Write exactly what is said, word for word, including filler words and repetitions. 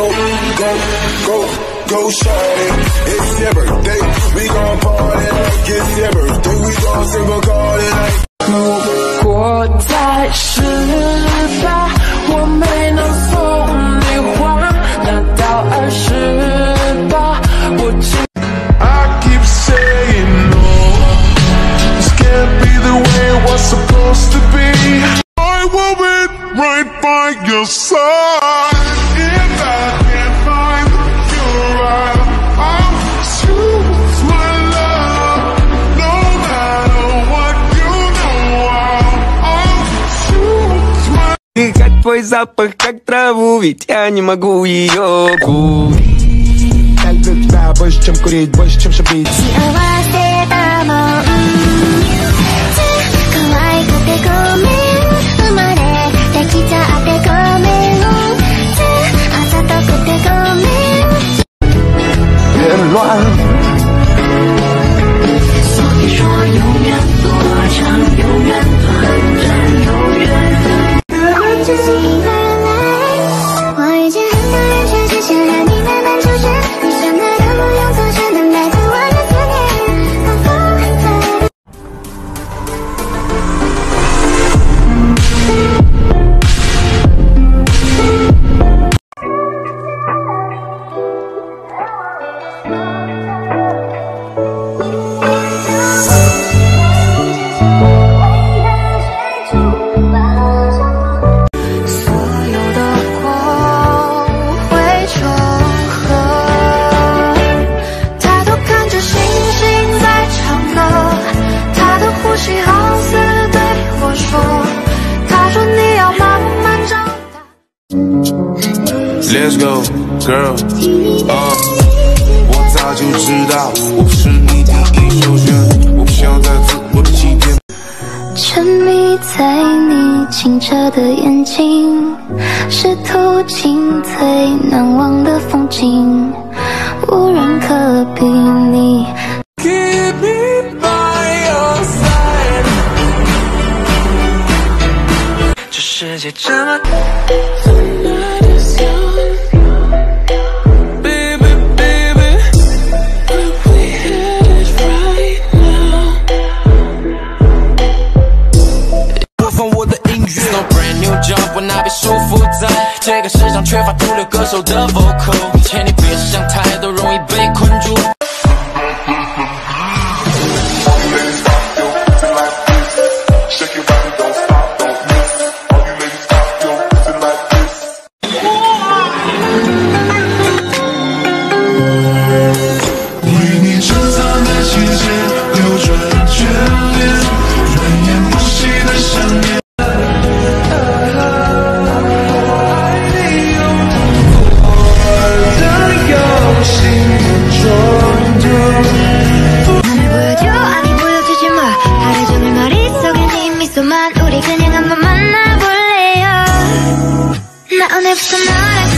go, go, go, go, shawty. It's your birthday, we gon' party like it's your birthday. We gon' single call it like. 如果在十八，我没能送你花，那到二十八，我只。I keep saying no, this can't be the way it was supposed to be. I will be right by your side. If I can't find you right, I'll choose my love. No matter what you know, I'll choose my. И как твой запах, как траву, ведь я не могу ее купить. тебя больше, чем курить, больше, чем шипить. Let's go, girl. 啊、uh, 我早就知道，我是你第一首选，我不想再自我欺骗。 沉迷在你清澈的眼睛，是途经最难忘的风景，无人可比拟。 Keep me by your side。 这世界这么。束缚在这个世上缺乏主流歌手的 vocal， 请你别想太多，容易被困住。 为你珍藏的季节，流转眷恋，绵延不息的想念。 우리 그냥 한번 만나볼래요. 나 오늘부터 너랑